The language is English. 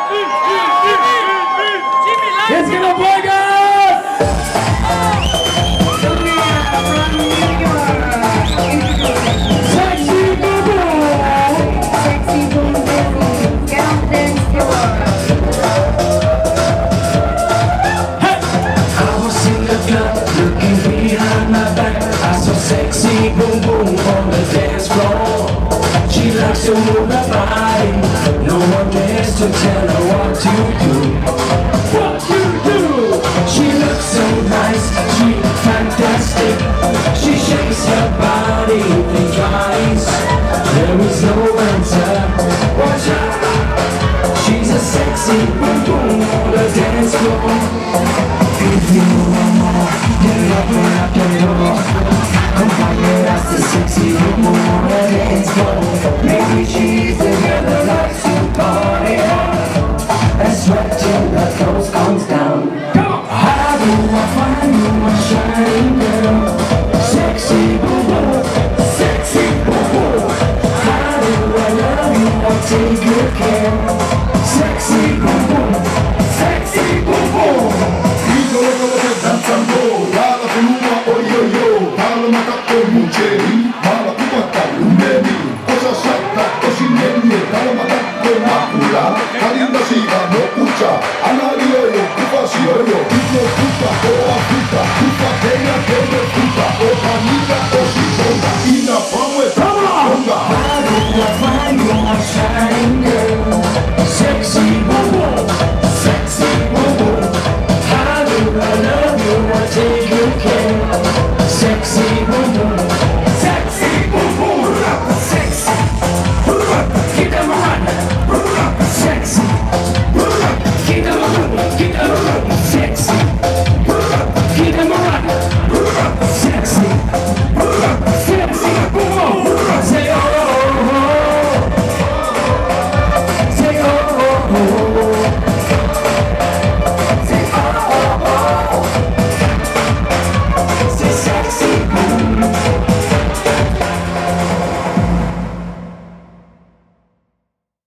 It's gonna break us! Sexy boo boo! Sexy boom boom, get on the dance floor. I was in the club, looking behind my back. I saw sexy boom boom on the dance floor. She likes to move her body. No one dares to tell her what to do. What to do? She looks so nice, she fantastic. She shakes her body, think twice. There is no answer. Watch out! She's a sexy boom boom on the dance floor. If you want more, get up and up the door. Come on, yeah, that's the sexy boom boom on the dance floor. Maybe she's the girl that likes to party hard and sweat till the clothes comes down. Come on! How do I find you, my shining girl? Sexy boom boom, sexy boom boom. How do I love you? I'll take good care.